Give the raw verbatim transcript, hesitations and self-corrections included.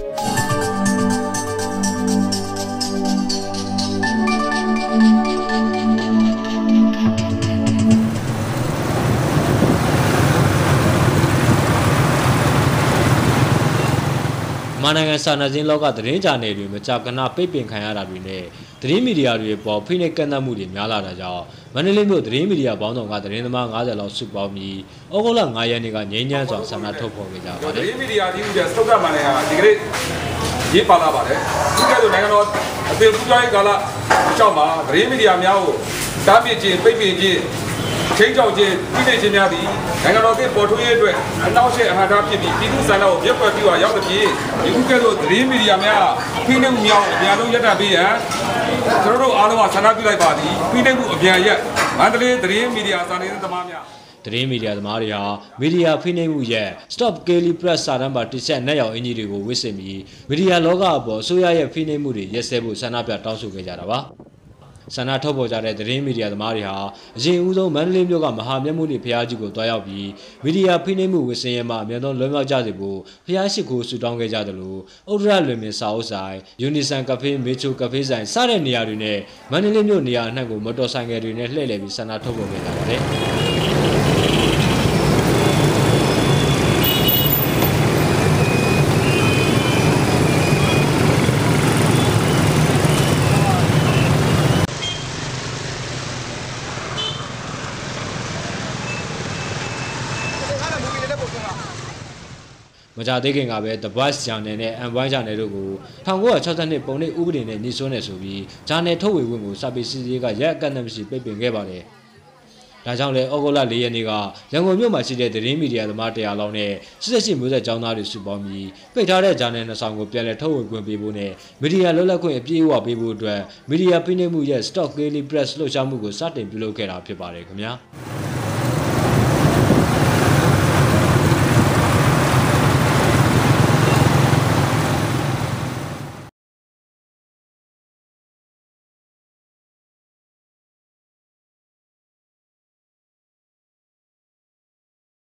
မာနိုင်ငံစာနယ်ဇင်းလောကသတင်းကြနယ်တွေမကြာခဏပိတ်ပင်ခံရတာတွေနဲ့သတင်းမီဒီယာတွေပေါ်ဖိနှိပ်ကန့်သတ်မှုတွေများလာတာကြောင့်မန္တလေးမြို့သတင်းမီဒီယာပေါင်းဆောင်ကသတင်းသမား၅၀လောက်စုပေါင်းပြီးဩဂုတ်လ၅ရက်နေ့ကငြိမ်းချမ်းစွာဆန္ဒထုတ်ဖော်ခဲ့ကြပါတယ်သတင်းမီဒီယာကြီးကစတုတ်ကမှလည်းဒီကနေ့ရေးပါလာပါတယ်ဒီကဲဆိုနိုင်ငံတော်အသေးပူးပေါင်းရေးကာလအကြောင်းမှာသတင်းမီဒီယာများကိုတားမြစ်ခြင်းပိတ်ပင်ခြင်းချင်းကြောက်ခြင်းပြည်နေခြင်းများသည်နိုင်ငံတော်ရဲ့ပေါ်ထွန်းရေးအတွက်အနောက်ရှေ့အဟတာဖြစ်ပြီးပြည်သူ့ဆန္ဒကိုပြည့်ပွက်ပြီးတော့ရောက်တဲ့ပြည်ဒီခုကဲ့သို့သတင်းမီဒီယာများဖိနှိပ်မှုများအများဆုံးရပ်တန့်ပေးရန်ကျွန်တော်တို့အားလုံးကဆန္ဒပြုလိုက်ပါသည်ဖိနှိပ်မှုအပြန်ရက်မန္တလေးသတင်းမီဒီယာစာနယ်ဇင်းသမားများသတင်းမီဒီယာသမားတွေဟာမီဒီယာဖိနှိပ်မှုရဲ့ Stop Kelly Press စာတမ်းပါတစ်ဆက်နဲ့ရောက်အင်ဂျီတွေကိုဝစ်ဆင်ပြီးမီဒီယာလောကအပေါ်အစိုးရရဲ့ဖိနှိပ်မှုတွေရက်စဲဖို့ဆန္ဒပြတောင်းဆိုခဲ့ကြတာပါဆန္ဒထုတ်ဖော်ကြတဲ့သတင်းမီဒီယာသမားတွေဟာအရင်ဦးဆုံးမန္တလေးမြို့ကမဟာမြတ်မုနိဖျားကြီးကိုတွားရောက်ပြီးမီဒီယာဖိနှိပ်မှုဝစ်စင်ရမှာအများဆုံးလွှမ်းမြောက်ကြစေဖို့ဖျားရှိခိုးဆူတောင်းခဲ့ကြသလိုဥဒရလွင်မင်းစာအုပ်ဆိုင်ယူနီဆန်ကဖေးမေချိုကဖေးဆိုင်စတဲ့နေရာတွေနဲ့မန္တလေးမြို့နေရာအနှံ့ကိုမော်တော်ဆိုင်ကယ်တွေနဲ့လှည့်လည်ပြီးဆန္ဒထုတ်ဖော်ခဲ့ကြပါတယ်မကြသေးခင်ကပဲ The Voice Channel နဲ့ M one Channel တို့ကို၁၉၆၂ပုံနှိပ်ဥပဒေနဲ့ညှိစွန်းနေဆိုပြီး Channel ထုတ်ဝေခွင့်ကိုစာပေစီစီကရက်အကန့်အသတ်မရှိပိတ်ပင်ခဲ့ပါတယ်။ဒါကြောင့်လည်းဩဂုတ်လ၄ရက်နေ့ကရန်ကုန်မြို့မှာရှိတဲ့သတင်းမီဒီယာသမားတရာလောက်နဲ့၈၈မျိုးဆက်ကျောင်းသားတွေစုပေါင်းပြီးပိတ်ထားတဲ့ Channel နှစ်ဆောင်ကိုပြန်လည်ထုတ်ဝေခွင့်ပေးဖို့နဲ့မီဒီယာလွတ်လပ်ခွင့်အပြည့်အဝပေးဖို့အတွက်မီဒီယာဖိနှိပ်မှုရဲ့ Stop Kelly Press လှုပ်ရှားမှုကိုစတင်ပြုလုပ်ခဲ့တာဖြစ်ပါတယ်ခင်ဗျာ။